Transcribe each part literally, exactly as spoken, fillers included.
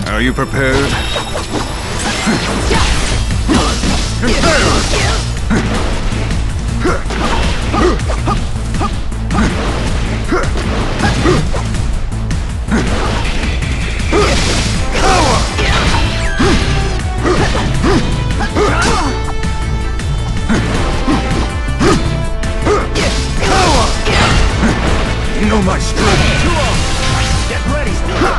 Are you prepared? You know my strength. Get ready.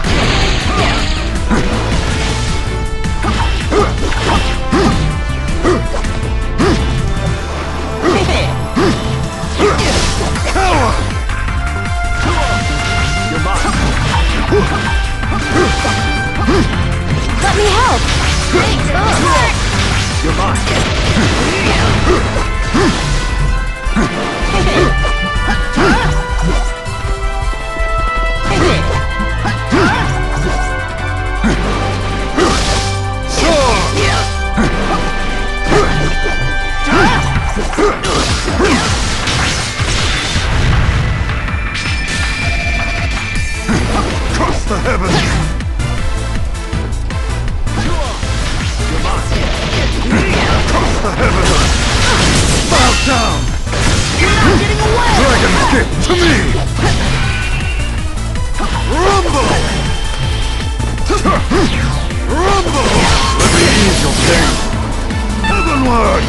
You're mine. Let me help! Thanks! You're mine. Cross the heavens! Cross the heavens! Bow down! You're not getting away! Dragon stick to me! Rumble! Rumble! Let me ease your pain! Heavenward!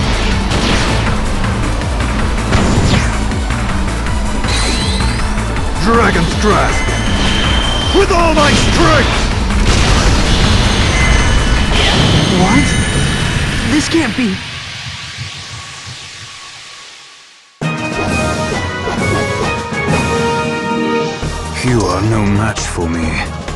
Dragon's grasp! With all my strength! What? This can't be... You are no match for me.